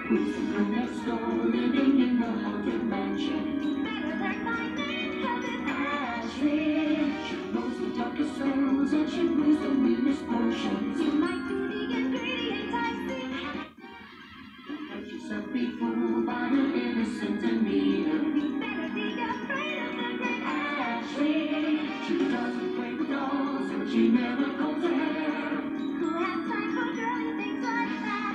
Who's the girl next door living in the haunted mansion? Better than my name, 'cause it's Ashley. She knows the darkest sorrows and she brews the meanest potions. You might be the ingredient I see. And she's set me fooled by her innocent demeanor. You better be afraid of the great Ashley. She doesn't play with dolls and she never combs her hair. Who has time for girly things like that?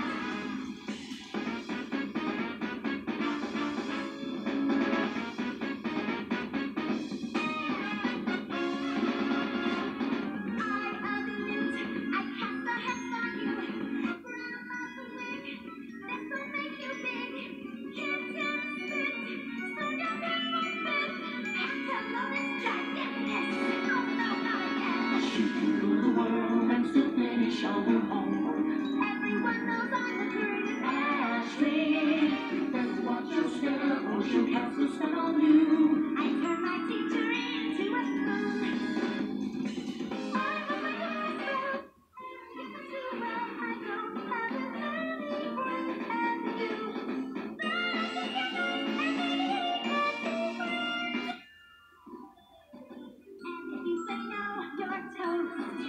Eye of the newt, I cast a hex on you. Brown of the wig, this'll make you big. Can't stand spit, soon your brain won't fit. Pantalones gigantic. No, no, not again. She can rule the world and still finish all her homework. Everyone knows I'm the greatest. Ashley, you better watch your step or she'll cast a spell on you. I turn my teacher into a spoon. I'm a master. If I do well, I don't have as many friends as you. Better together and maybe everywhere. And if you say no, you're toast.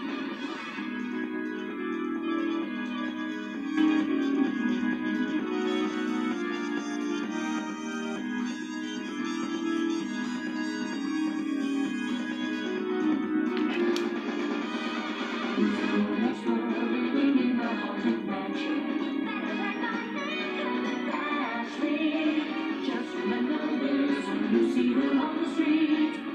Who's the girl next door living in the haunted mansion? Better than my name, 'cause it's Ashley. Just remember this when you see her on the street.